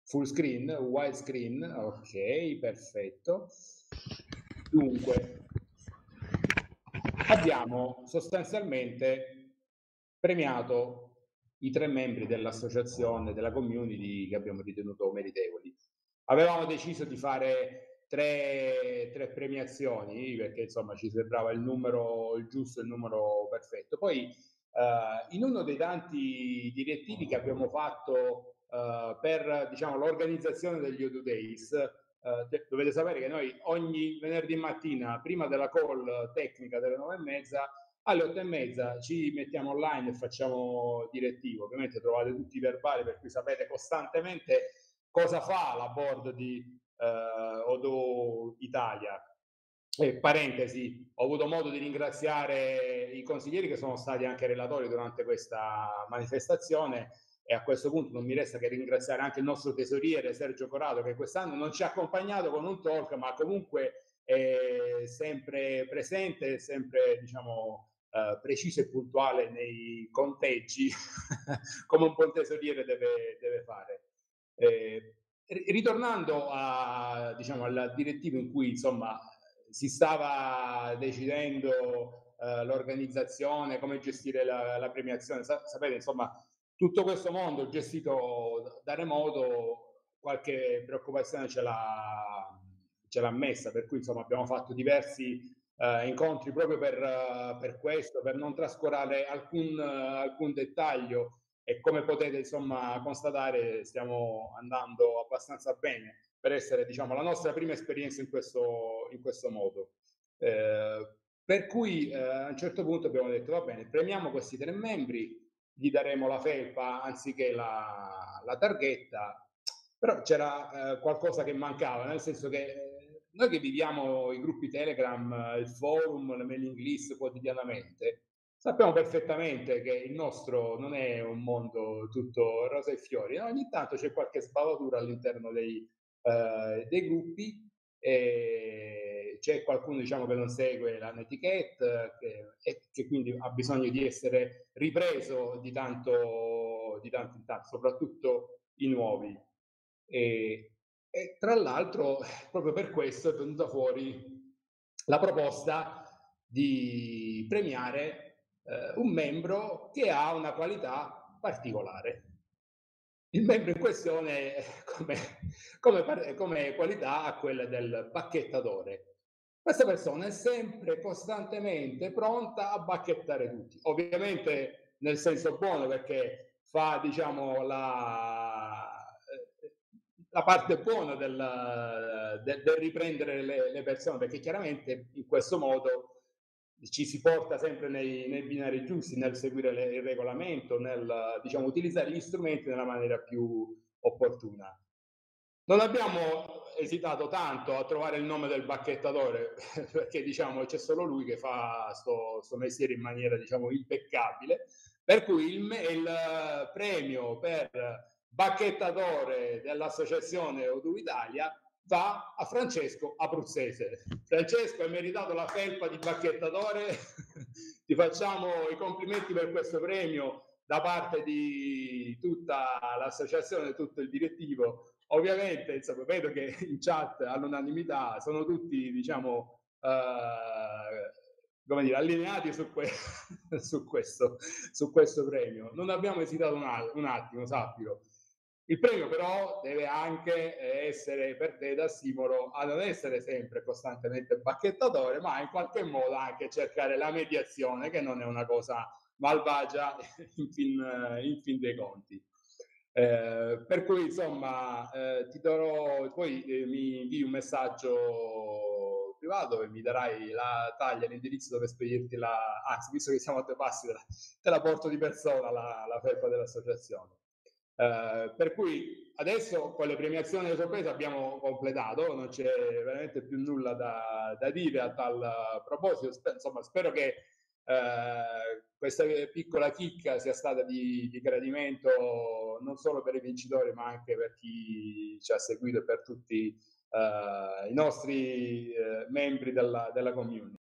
Full screen, widescreen, ok, perfetto. Dunque, abbiamo sostanzialmente premiato i 3 membri dell'associazione, della community che abbiamo ritenuto meritevoli. Avevamo deciso di fare tre premiazioni perché insomma ci sembrava il numero il giusto, il numero perfetto. Poi in uno dei tanti direttivi che abbiamo fatto per diciamo, l'organizzazione degli O2 Days, dovete sapere che noi ogni venerdì mattina, prima della call tecnica delle 9:30, alle 8:30 ci mettiamo online e facciamo direttivo. Ovviamente trovate tutti i verbali per cui sapete costantemente cosa fa la board di Odoo Italia. Parentesi, ho avuto modo di ringraziare i consiglieri che sono stati anche relatori durante questa manifestazione e a questo punto non mi resta che ringraziare anche il nostro tesoriere Sergio Corrado che quest'anno non ci ha accompagnato con un talk ma comunque è sempre presente, sempre diciamo preciso e puntuale nei conteggi come un buon tesoriere deve fare. Ritornando diciamo, al direttivo in cui insomma si stava decidendo l'organizzazione, come gestire la premiazione. Sapete, insomma, tutto questo mondo gestito da remoto, qualche preoccupazione ce l'ha messa, per cui insomma abbiamo fatto diversi incontri proprio per questo, per non trascurare alcun dettaglio e come potete insomma constatare stiamo andando abbastanza bene per essere diciamo, la nostra prima esperienza in questo modo. Per cui a un certo punto abbiamo detto va bene, premiamo questi 3 membri, gli daremo la felpa anziché la targhetta, però c'era qualcosa che mancava, nel senso che noi che viviamo i gruppi Telegram, il forum, le mailing list quotidianamente, sappiamo perfettamente che il nostro non è un mondo tutto rosa e fiori, no? Ogni tanto c'è qualche sbavatura all'interno dei gruppi e c'è qualcuno diciamo, che non segue la netiquette che quindi ha bisogno di essere ripreso di tanto in tanto, soprattutto i nuovi. E tra l'altro proprio per questo è venuta fuori la proposta di premiare un membro che ha una qualità particolare. Il membro in questione come qualità ha quella del bacchettatore. Questa persona è sempre costantemente pronta a bacchettare tutti, ovviamente nel senso buono perché fa diciamo la parte buona del riprendere le persone, perché chiaramente in questo modo ci si porta sempre nei binari giusti, nel seguire il regolamento, nel diciamo, utilizzare gli strumenti nella maniera più opportuna. Non abbiamo esitato tanto a trovare il nome del bacchettatore, perché diciamo c'è solo lui che fa sto mestiere in maniera diciamo impeccabile, per cui il premio per bacchettatore dell'associazione Odoo Italia va a Francesco Abruzzese. Francesco, hai meritato la felpa di bacchettatore, ti facciamo i complimenti per questo premio da parte di tutta l'associazione, tutto il direttivo. Ovviamente, insomma, vedo che in chat all'unanimità sono tutti, diciamo, come dire, allineati su questo premio. Non abbiamo esitato un attimo, sappilo. Il premio però deve anche essere per te da stimolo a non essere sempre costantemente bacchettatore, ma in qualche modo anche cercare la mediazione, che non è una cosa malvagia in fin dei conti. Per cui insomma ti darò, poi mi invii un messaggio privato e mi darai la taglia, l'indirizzo dove spedirti anzi visto che siamo a due passi te la porto di persona la felpa dell'associazione. Per cui adesso con le premiazioni e le sorprese abbiamo completato, non c'è veramente più nulla da dire a tal proposito. Insomma, spero che questa piccola chicca sia stata di gradimento non solo per i vincitori, ma anche per chi ci ha seguito e per tutti i nostri membri della community.